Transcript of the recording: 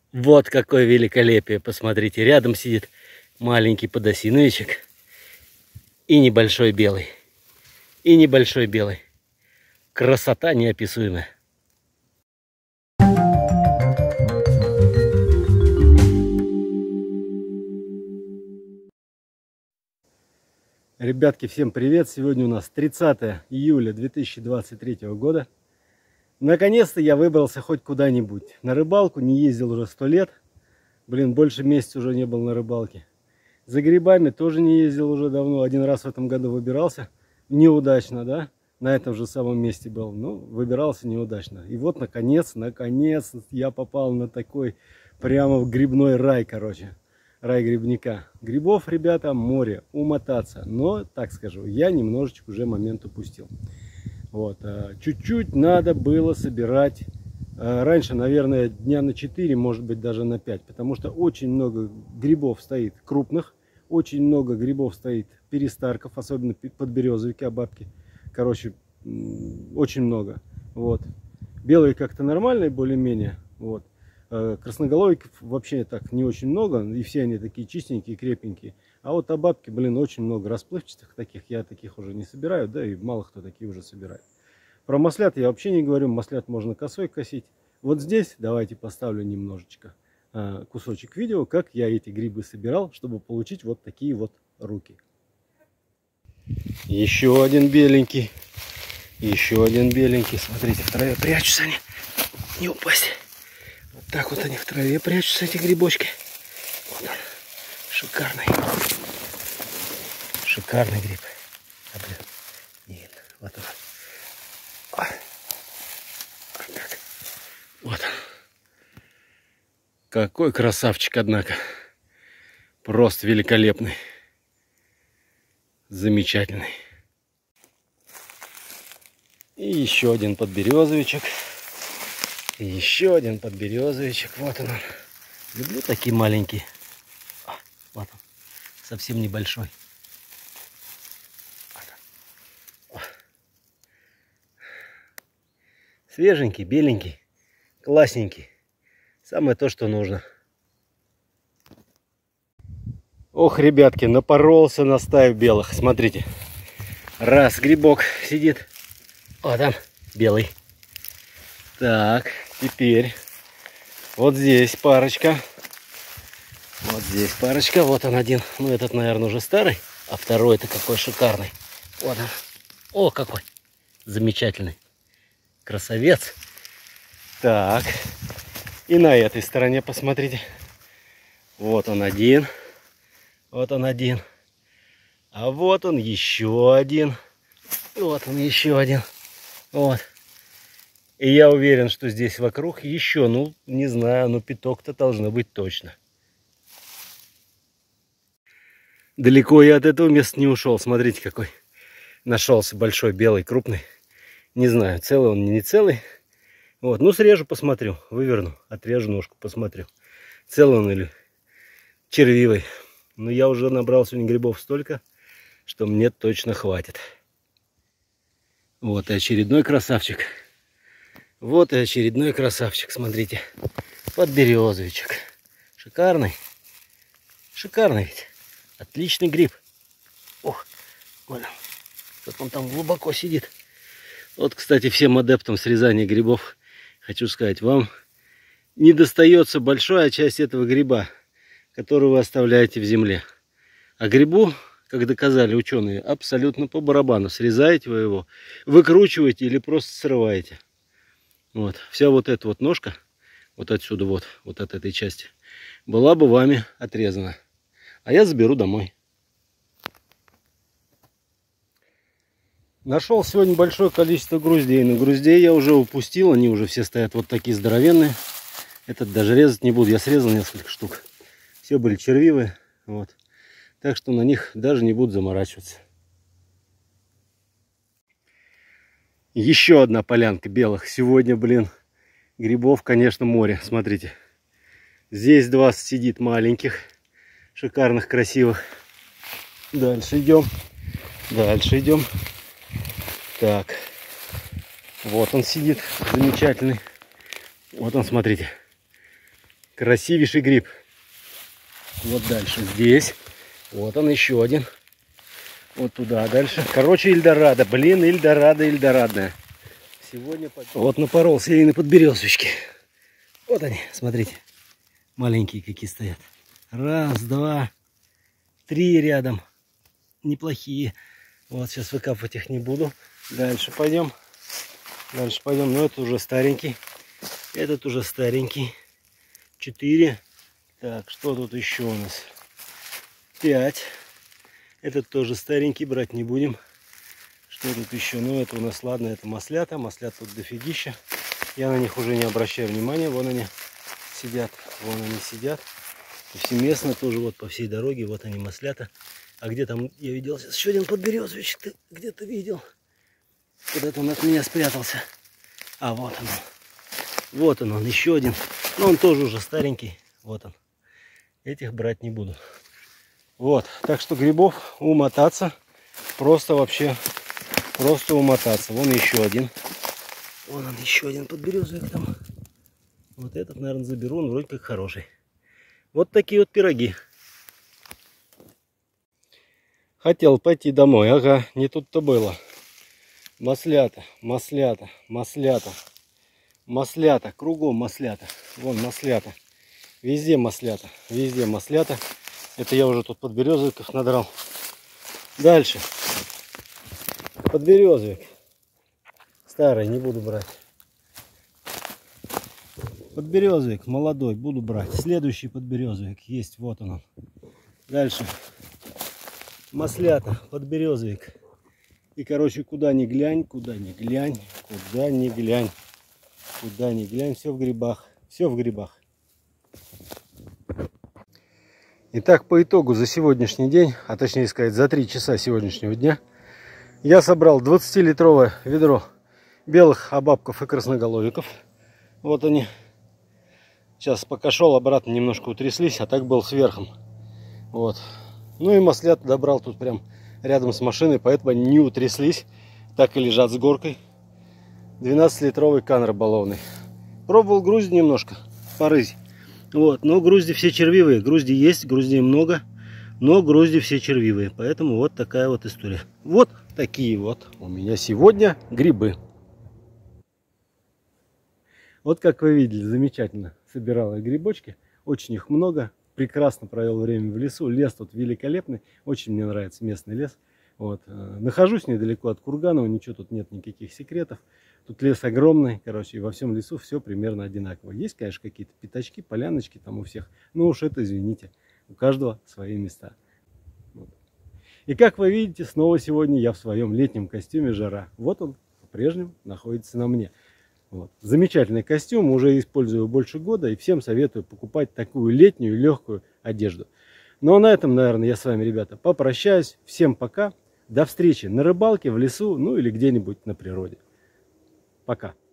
Вот какое великолепие, посмотрите. Рядом сидит маленький подосиновичек и небольшой белый. И небольшой белый. Красота неописуемая. Ребятки, всем привет! Сегодня у нас 30 июля 2023 года. Наконец-то я выбрался хоть куда-нибудь. На рыбалку не ездил уже 100 лет. Блин, больше месяца уже не был на рыбалке. За грибами тоже не ездил уже давно. Один раз в этом году выбирался. Неудачно, да? На этом же самом месте был. Ну, выбирался неудачно. И вот, наконец я попал на такой прямо в грибной рай, короче. Рай грибника. Грибов, ребята, море, умотаться. Но, так скажу, я немножечко уже момент упустил. Вот, чуть-чуть надо было собирать. Раньше, наверное, дня на 4, может быть, даже на 5. Потому что очень много грибов стоит крупных. Очень много грибов стоит перестарков, особенно подберезовики, обабки. Короче, очень много. Вот. Белые как-то нормальные, более-менее. Вот. Красноголовиков вообще так не очень много, и все они такие чистенькие, крепенькие. А вот обабки, блин, очень много расплывчатых таких, я таких уже не собираю, да и мало кто такие уже собирает. Про маслят я вообще не говорю, маслят можно косой косить. Вот здесь давайте поставлю немножечко кусочек видео, как я эти грибы собирал, чтобы получить вот такие вот руки. Еще один беленький, смотрите, в траве прячутся они, не упасть. Так вот они в траве прячутся, эти грибочки. Вот он. Шикарный. Шикарный гриб. А, блин, не видно. Вот он. Вот так. Вот он. Какой красавчик, однако. Просто великолепный. Замечательный. И еще один подберезовичек. И еще один подберезовичек. Вот он. Люблю такие маленькие. Вот он. Совсем небольшой. Вот он. Свеженький, беленький. Классненький. Самое то, что нужно. Ох, ребятки, напоролся на стаю белых. Смотрите. Раз грибок сидит. О, там белый. Так, теперь вот здесь парочка. Вот здесь парочка. Вот он один. Ну, этот, наверное, уже старый. А второй-то какой шикарный. Вот он. О, какой замечательный. Красавец. Так. И на этой стороне посмотрите. Вот он один. Вот он один. А вот он еще один. Вот он еще один. Вот. И я уверен, что здесь вокруг еще, ну, не знаю, но пяток-то должно быть точно. Далеко я от этого места не ушел. Смотрите, какой нашелся большой, белый, крупный. Не знаю, целый он, не целый. Вот, ну, срежу, посмотрю, выверну, отрежу ножку, посмотрю, целый он или червивый. Но я уже набрал сегодня грибов столько, что мне точно хватит. Вот и очередной красавчик. Вот и очередной красавчик, смотрите. Подберезовичек. Шикарный. Шикарный ведь. Отличный гриб. Ох, вон он там глубоко сидит. Вот, кстати, всем адептам срезания грибов хочу сказать, вам не достается большая часть этого гриба, который вы оставляете в земле. А грибу, как доказали ученые, абсолютно по барабану. Срезаете вы его, выкручиваете или просто срываете. Вот, вся вот эта вот ножка, вот отсюда вот от этой части, была бы вами отрезана. А я заберу домой. Нашел сегодня большое количество груздей. Но груздей я уже упустил, они уже все стоят вот такие здоровенные. Этот даже резать не буду, я срезал несколько штук. Все были червивые, вот. Так что на них даже не буду заморачиваться. Еще одна полянка белых. Сегодня, блин, грибов, конечно, море. Смотрите. Здесь два сидит маленьких, шикарных, красивых. Дальше идем. Дальше идем. Так. Вот он сидит, замечательный. Вот он, смотрите. Красивейший гриб. Вот дальше здесь. Вот он еще один. Вот туда дальше. Короче, Эльдорадо. Блин, Эльдорадо, Эльдорадная. Сегодня вот напоролся я и на подберезовички. Вот они, смотрите. Маленькие какие стоят. Раз, два, три рядом. Неплохие. Вот сейчас выкапывать их не буду. Дальше пойдем. Дальше пойдем. Но это уже старенький. Этот уже старенький. 4. Так, что тут еще у нас? 5. Этот тоже старенький, брать не будем. Что тут еще? Ну, это у нас, ладно, это маслята. Маслят тут дофигища. Я на них уже не обращаю внимания. Вон они сидят. Вон они сидят. Повсеместно тоже вот по всей дороге. Вот они маслята. А где там, я видел сейчас еще один подберезовичек. Ты где-то видел? Куда-то он от меня спрятался. А, вот он. Вот он, еще один. Но он тоже уже старенький. Вот он. Этих брать не буду. Вот. Так что грибов умотаться. Просто вообще. Просто умотаться. Вон еще один. Вон он еще один подберезовик там. Вот этот, наверное, заберу. Он вроде как хороший. Вот такие вот пироги. Хотел пойти домой. Ага, не тут-то было. Маслята, маслята, маслята. Маслята, кругом маслята. Вон маслята. Везде маслята. Везде маслята. Это я уже тут подберезовиков надрал. Дальше. Подберезовик. Старый не буду брать. Подберезовик молодой буду брать. Следующий подберезовик есть. Вот он. Дальше. Маслята, подберезовик. И, короче, куда ни глянь, куда ни глянь, куда ни глянь. Куда ни глянь, все в грибах. Все в грибах. Итак, по итогу за сегодняшний день, а точнее сказать за 3 часа сегодняшнего дня, я собрал 20-литровое ведро белых обабков и красноголовиков. Вот они. Сейчас пока шел, обратно немножко утряслись, а так был сверхом. Вот. Ну и маслят добрал тут прям рядом с машиной, поэтому они не утряслись. Так и лежат с горкой. 12-литровый кан рыболовный. Пробовал грузди немножко по рызе. Вот, но грузди все червивые. Грузди есть, груздей много, но грузди все червивые. Поэтому вот такая вот история. Вот такие вот у меня сегодня грибы. Вот как вы видели, замечательно собирал я грибочки. Очень их много. Прекрасно провел время в лесу. Лес тут великолепный. Очень мне нравится местный лес. Вот. Нахожусь недалеко от Курганова. Ничего тут нет, никаких секретов. Тут лес огромный. Короче, и во всем лесу все примерно одинаково. Есть, конечно, какие-то пятачки, поляночки там у всех. Но уж это, извините, у каждого свои места. Вот. И как вы видите, снова сегодня я в своем летнем костюме жара. Вот он по-прежнему находится на мне. Вот. Замечательный костюм, уже использую больше года, и всем советую покупать такую летнюю легкую одежду. Ну а на этом, наверное, я с вами, ребята, попрощаюсь. Всем пока, до встречи на рыбалке, в лесу, ну или где-нибудь на природе. Пока.